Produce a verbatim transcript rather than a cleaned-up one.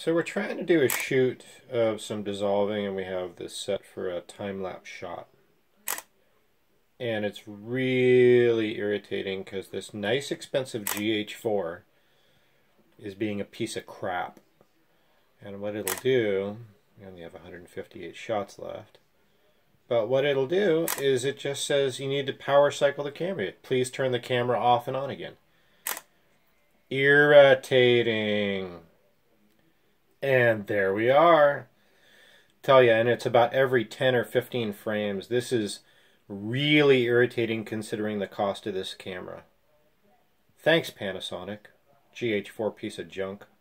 So we're trying to do a shoot of some dissolving, and we have this set for a time-lapse shot. And it's really irritating because this nice expensive G H four is being a piece of crap. And what it'll do, we only have one hundred fifty-eight shots left, but what it'll do is it just says you need to power cycle the camera. Please turn the camera off and on again. Irritating. And there we are. Tell you, and it's about every ten or fifteen frames. This is really irritating considering the cost of this camera. Thanks, Panasonic. G H four piece of junk.